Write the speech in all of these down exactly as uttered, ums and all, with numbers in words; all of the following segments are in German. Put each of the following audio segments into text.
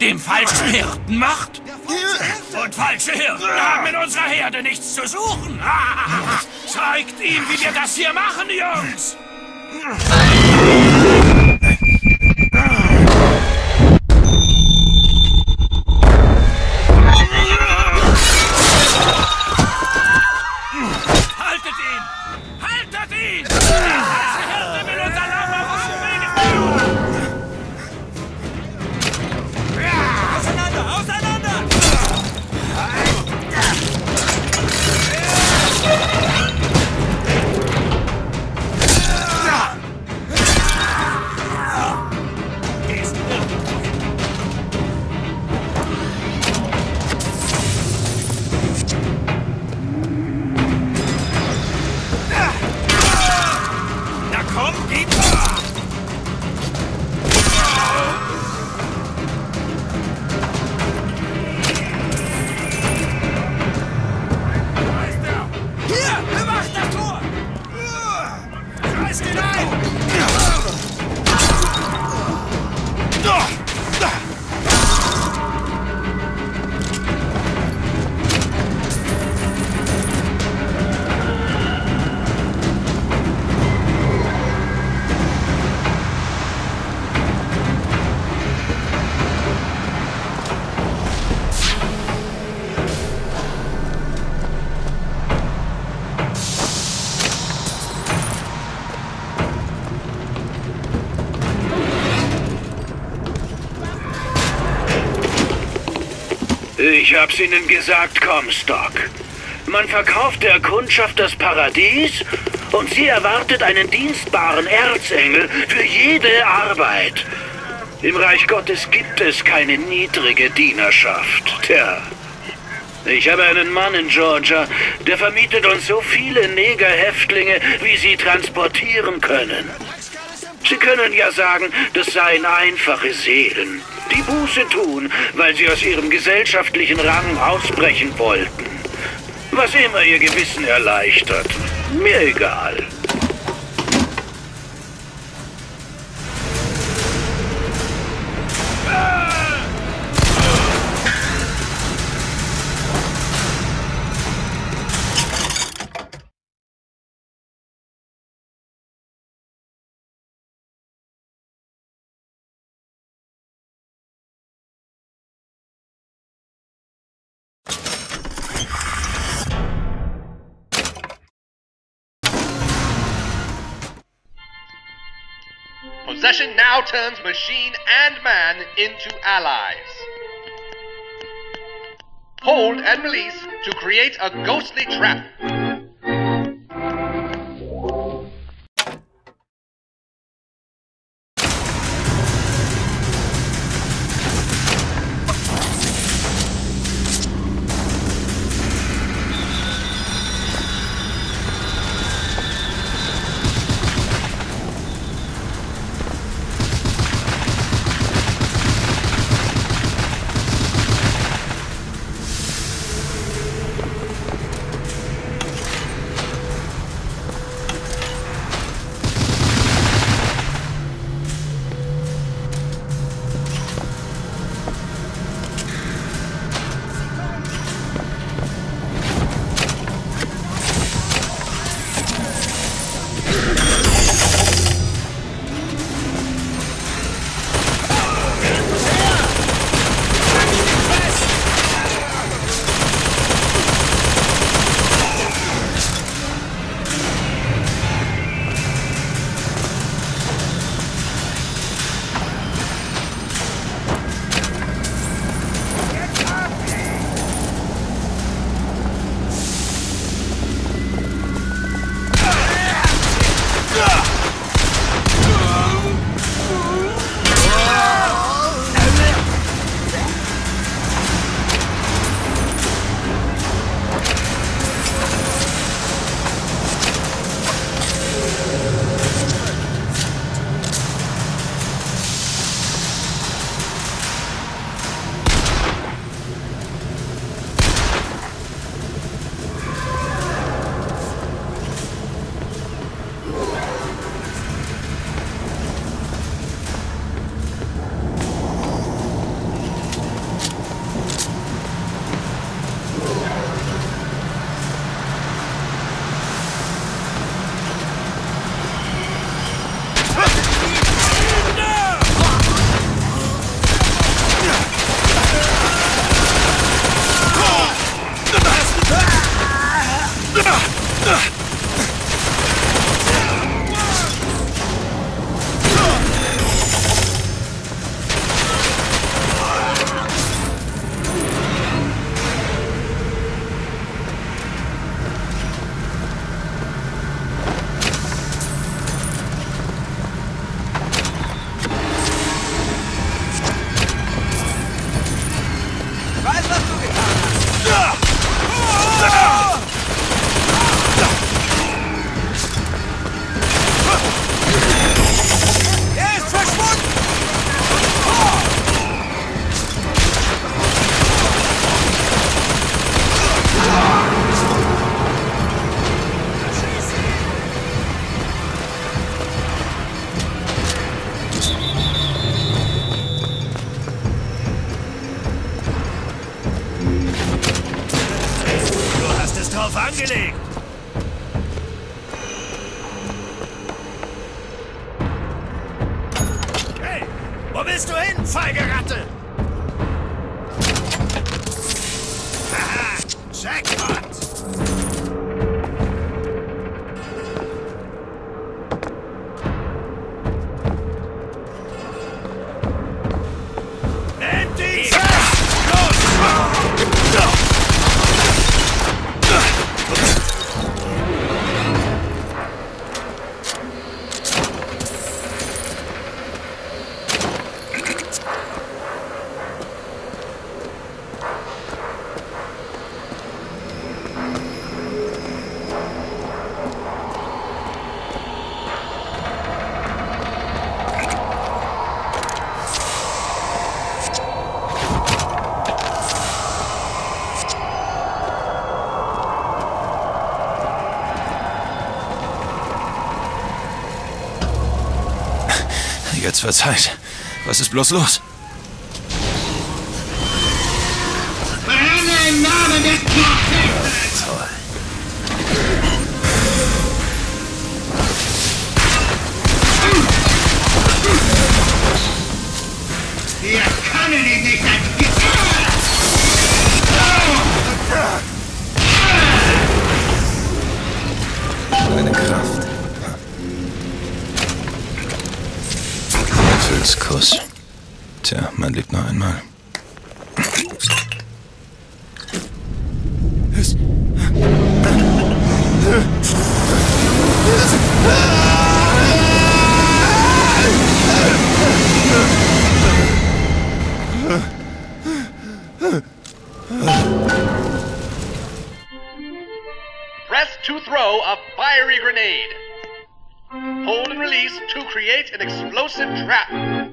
dem falschen Hirten macht? Und falsche Hirten haben in unserer Herde nichts zu suchen. Zeigt ihm, wie wir das hier machen, Jungs. Haltet ihn! Haltet ihn! Der falsche Hirte will unser Lamm auf Auseinander! Auseinander! Ich hab's Ihnen gesagt, Comstock. Man verkauft der Kundschaft das Paradies und sie erwartet einen dienstbaren Erzengel für jede Arbeit. Im Reich Gottes gibt es keine niedrige Dienerschaft. Tja, ich habe einen Mann in Georgia, der vermietet uns so viele Negerhäftlinge, wie sie transportieren können. Sie können ja sagen, das seien einfache Seelen, die Buße tun, weil sie aus ihrem gesellschaftlichen Rang ausbrechen wollten. Was immer ihr Gewissen erleichtert. Mir egal. Possession now turns machine and man into allies. Hold and release to create a ghostly trap. Drauf angelegt! Hey, wo willst du hin, feige Ratte? Haha, Jackpot! Nehmt ihn fest! Los! Jetzt wird's heiß. Was ist bloß los? Brenne im Namen des Propheten! Toll. Wir können ihn nicht entgehen! Eine Kraft. Kuss. Tja, man lebt nur einmal. Press to throw a fiery grenade. Hold and release to create an explosive trap.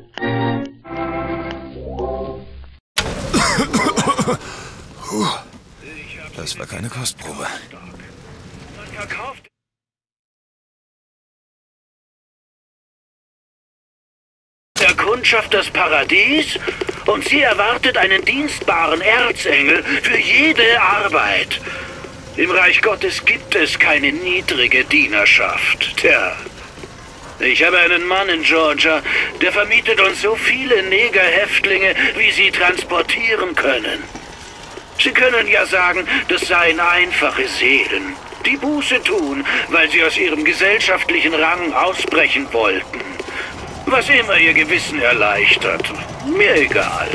Das war keine Kostprobe. Man verkauft der Kundschaft das Paradies und sie erwartet einen dienstbaren Erzengel für jede Arbeit. Im Reich Gottes gibt es keine niedrige Dienerschaft. Tja, ich habe einen Mann in Georgia, der vermietet uns so viele Negerhäftlinge, wie sie transportieren können. Sie können ja sagen, das seien einfache Seelen, die Buße tun, weil sie aus ihrem gesellschaftlichen Rang ausbrechen wollten. Was immer ihr Gewissen erleichtert, mir egal.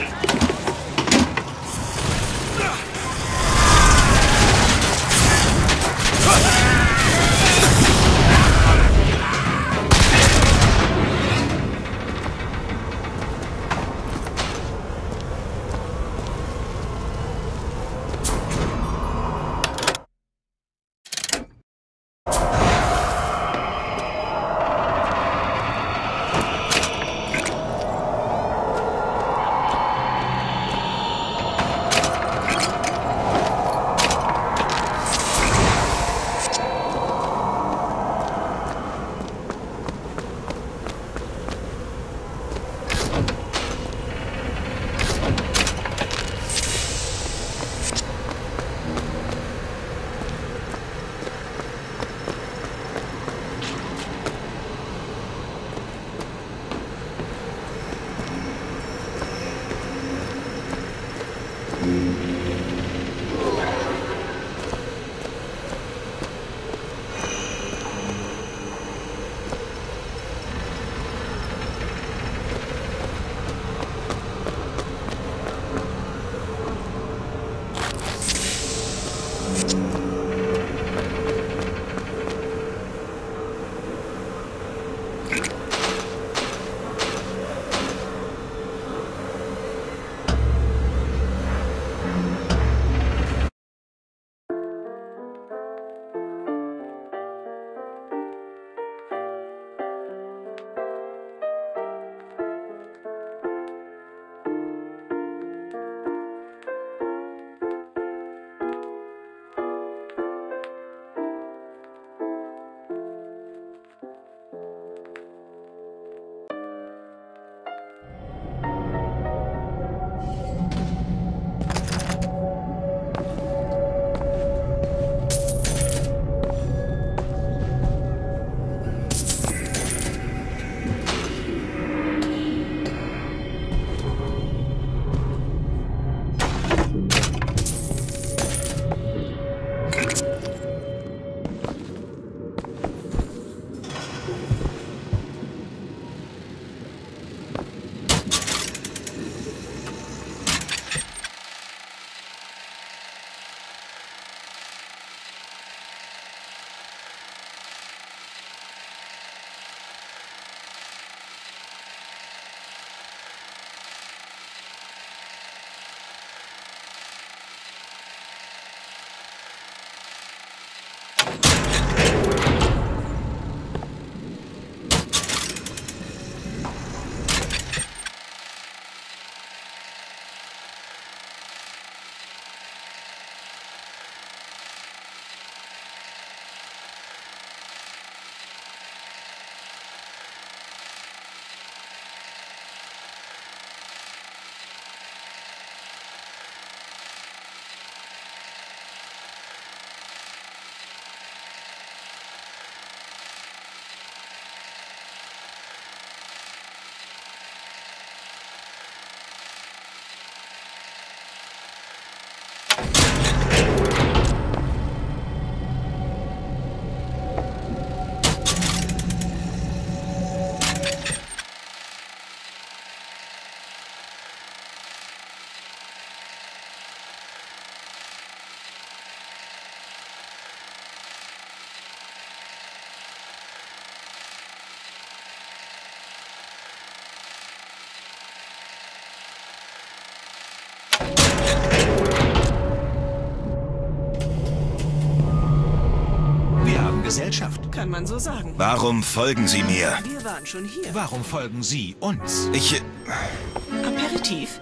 Gesellschaft. Kann man so sagen. Warum folgen Sie mir? Wir waren schon hier. Warum folgen Sie uns? Ich... Aperitif?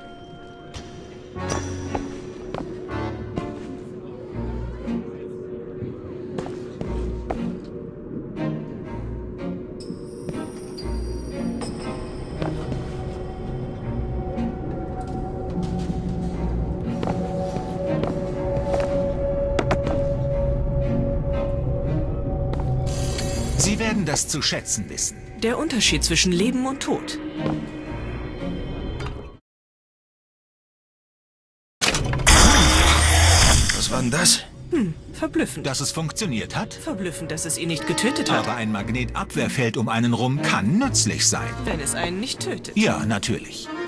Sie werden das zu schätzen wissen. Der Unterschied zwischen Leben und Tod. Was war denn das? Hm, verblüffend. Dass es funktioniert hat? Verblüffend, dass es ihn nicht getötet hat. Aber ein Magnetabwehrfeld um einen rum kann nützlich sein. Wenn es einen nicht tötet. Ja, natürlich.